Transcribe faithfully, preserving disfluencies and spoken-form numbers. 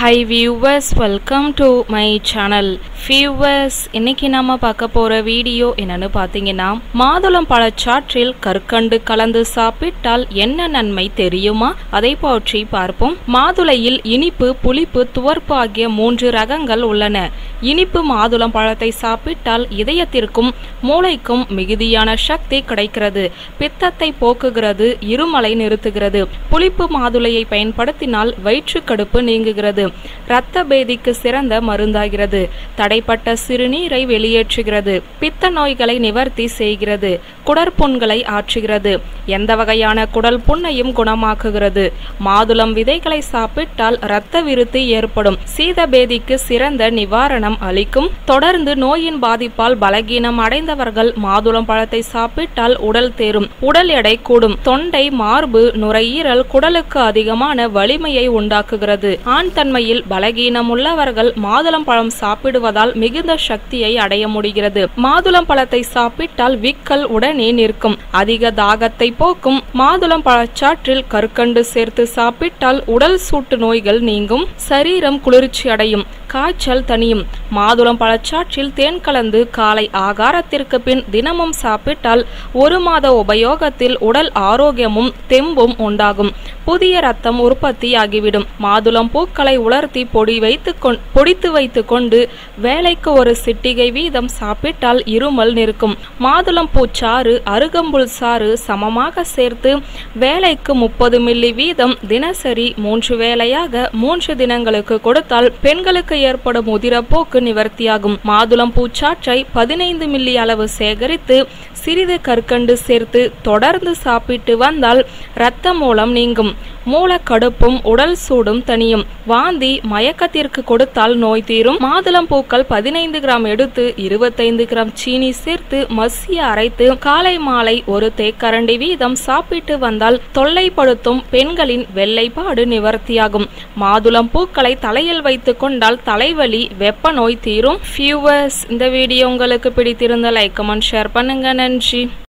Hi viewers, welcome to my channel. Viewers, இன்னைக்கு நாம பார்க்க போற வீடியோ என்னன்னு பாத்தீங்கன்னா, மாதுளம் பழச்சாற்றில் கற்கண்டு கலந்து சாப்பிட்டால் என்ன நன்மை தெரியுமா? அதை பற்றி பார்ப்போம். மாதுளையில் இனிப்பு, புளிப்பு, துவர்ப்பு ஆகிய மூன்று ரகங்கள் உள்ளன. இனிப்பு மாதுளம் பழத்தை சாப்பிட்டால் இதயத்திற்கும் மூளைக்கும் மிகுதியான சக்தி கிடைக்கிறது. பித்தத்தை போக்குகிறது, இருமலை நிறுத்துகிறது. புளிப்பு மாதுளையை பயன்படுத்தினால் வயிற்றுக்கடுப்பு நீங்குகிறது. இரத்த பேதிக்கு சிறந்த மருந்தாகிறது. தடைப்பட்ட சிறுநீரை வெளியேற்றுகிறது. பித்த நோய்களை நிவர்த்தி செய்கிறது. குடற்புண்களை ஆற்றுகிறது. எந்த வகையான குடல் புண்ணையும் குணமாக்குகிறது. மாதுளம் விதைகளை சாப்பிட்டால் இரத்த விருத்தி ஏற்படும். சீத பேதிக்கு சிறந்த நிவாரணம் அளிக்கும். தொடர்ந்து நோயின் பாதிப்பால் பலகீனம் அடைந்தவர்கள் மாதுளம் பழத்தை சாப்பிட்டால் உடல் தேரும். உடல் எடை கூடும். தொண்டை, மார்பு, நுரையீரல், குடலுக்கு அதிகமான வலிமையை உண்டாக்குகிறது. ஆண் தன்மையில் பலகீனம் உள்ளவர்கள் மாதுளம் பழம் சாப்பிடுவதால் மிகுந்த சக்தியை அடைய முடிகிறது. மாதுளம் பழத்தை சாப்பிட்டால் விக்கல் உடனே நிற்கும். அதிக தாகத்தை போக்கும். மாதுளம் பழச்சாற்றில் கற்கண்டு சேர்த்து சாப்பிட்டால் உடல் சூட்டு நோய்கள் நீங்கும். சரீரம் குளிர்ச்சி அடையும். காய்ச்சல் தணியும். மாதுளம் பழச்சாற்றில் தேன் கலந்து காலை ஆகாரத்திற்கு பின் தினமும் சாப்பிட்டால் ஒரு மாத உபயோகத்தில் உடல் ஆரோக்கியமும் தெம்பும் உண்டாகும். புதிய ரத்தம் உற்பத்தியாகிவிடும். மாதுளம் பூக்களை உலர்த்தி பொடி வைத்து பொடித்து வைத்துக் கொண்டு வேலைக்கு ஒரு சிட்டிகை வீதம் சாப்பிட்டால் இருமல் நிற்கும். மாதுளம் பூச்சாறு, அருகம்புல் சாறு சமமாக சேர்த்து வேலைக்கு முப்பது மில்லி வீதம் தினசரி மூன்று வேளையாக மூன்று தினங்களுக்கு கொடுத்தால் பெண்களுக்கு ஏற்படும் உதிரப்போக்கு நிவர்த்தியாகும். மாதுளம் பூச்சாற்றை பதினைந்து மில்லி அளவு சேகரித்து சிறிது கற்கண்டு சேர்த்து தொடர்ந்து சாப்பிட்டு வந்தால் இரத்த மூலம் நீங்கும். மூலக்கடுப்பும் உடல் சூடும் தணியும். வாந்தி, மயக்கத்திற்கு கொடுத்தால் நோய் தீரும். மாதுளம் பூக்கள் பதினைந்து கிராம் எடுத்து இருபத்தைந்து கிராம் சீனி சேர்த்து மசிய அரைத்து காலை மாலை ஒரு தேக்கரண்டி வீதம் சாப்பிட்டு வந்தால் தொல்லைப்படுத்தும் பெண்களின் வெள்ளைப்பாடு நிவர்த்தியாகும். மாதுளம் பூக்களை தலையில் வைத்து கொண்டால் தலைவலி, வெப்ப நோய் தீரும். வியூவர்ஸ், இந்த வீடியோ உங்களுக்கு பிடித்திருந்த லைக், கமெண்ட், ஷேர் பண்ணுங்க. நன்றி.